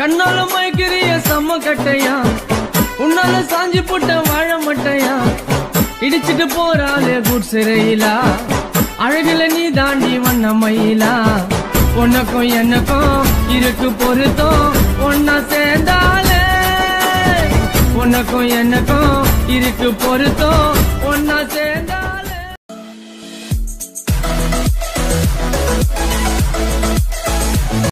கண்ணால மயக்கிறிய செம்ம கட்டையா உன்னால சாஞ்சி போட்ட வாழ மட்டையா இடிச்சிட்டு போறாளே குட்சிறையிலா அழகுல நீ தாண்டி வண்ண மயிலா உனக்கும் எனக்கும் இருக்கு பொருத்தம் ஒன்னா சேர்ந்தாலே உனக்கும் எனக்கும் இருக்கு பொருத்தம் ஒன்னா சேர்ந்தா